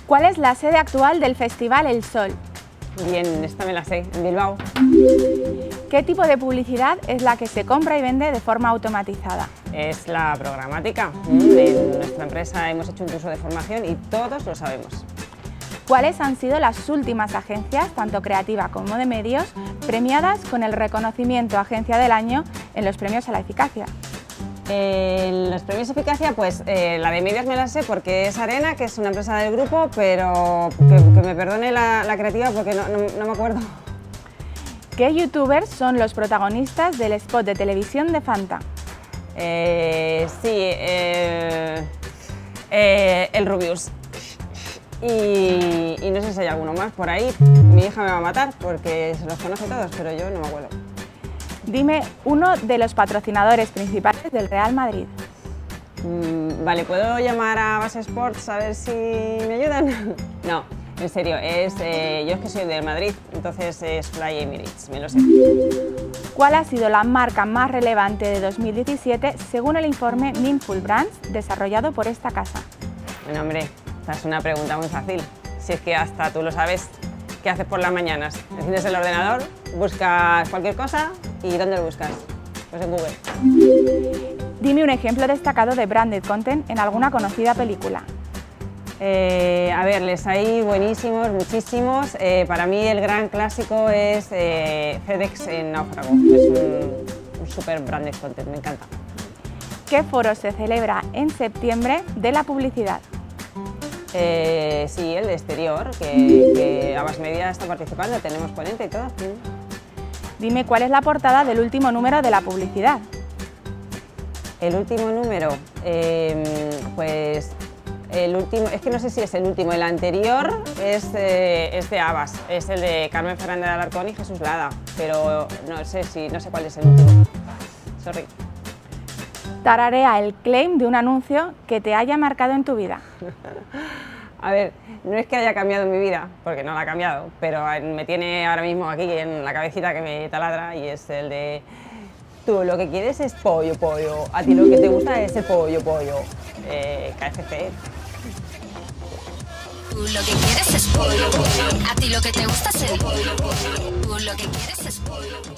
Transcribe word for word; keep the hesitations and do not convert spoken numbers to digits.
¿Cuál es la sede actual del Festival El Sol? Bien, esta me la sé, en Bilbao. ¿Qué tipo de publicidad es la que se compra y vende de forma automatizada? Es la programática. En nuestra empresa hemos hecho un curso de formación y todos lo sabemos. ¿Cuáles han sido las últimas agencias, tanto creativa como de medios, premiadas con el reconocimiento Agencia del Año en los premios a la eficacia? En los premios Eficacia, pues eh, la de medios me la sé porque es Arena, que es una empresa del grupo, pero que, que me perdone la, la creativa porque no, no, no me acuerdo. ¿Qué youtubers son los protagonistas del spot de televisión de Fanta? Eh, sí, eh, eh, el Rubius. Y, y no sé si hay alguno más por ahí. Mi hija me va a matar porque se los conoce todos, pero yo no me acuerdo. Dime uno de los patrocinadores principales del Real Madrid. Mm, vale, ¿puedo llamar a Base Sports a ver si me ayudan? No, en serio, es, eh, yo es que soy del Madrid, entonces es Fly Emirates, me lo sé. ¿Cuál ha sido la marca más relevante de dos mil diecisiete según el informe Mindful Brands desarrollado por esta casa? Bueno, hombre, esta es una pregunta muy fácil, si es que hasta tú lo sabes. ¿Qué haces por las mañanas? Enciendes el ordenador, buscas cualquier cosa y ¿dónde lo buscas? Pues en Google. Dime un ejemplo destacado de branded content en alguna conocida película. Eh, a ver, les hay buenísimos, muchísimos. Eh, para mí el gran clásico es eh, FedEx en Náufrago. Es un, un super branded content, me encanta. ¿Qué foro se celebra en septiembre de la publicidad? Eh, sí, el de exterior, que, que Abas Media está participando, tenemos ponente y todo. Dime cuál es la portada del último número de la publicidad. El último número, eh, pues el último, es que no sé si es el último, el anterior es, eh, es de Abas, es el de Carmen Fernández de Alarcón y Jesús Lada, pero no sé si, no sé cuál es el último. Sorry. Tararea el claim de un anuncio que te haya marcado en tu vida. A ver, no es que haya cambiado mi vida, porque no la ha cambiado, pero me tiene ahora mismo aquí en la cabecita que me taladra y es el de tú lo que quieres es pollo, pollo, a ti lo que te gusta es el pollo, pollo, eh, K F C. Tú lo que quieres es pollo, pollo, a ti lo que te gusta es el pollo, pollo, tú lo que quieres es pollo.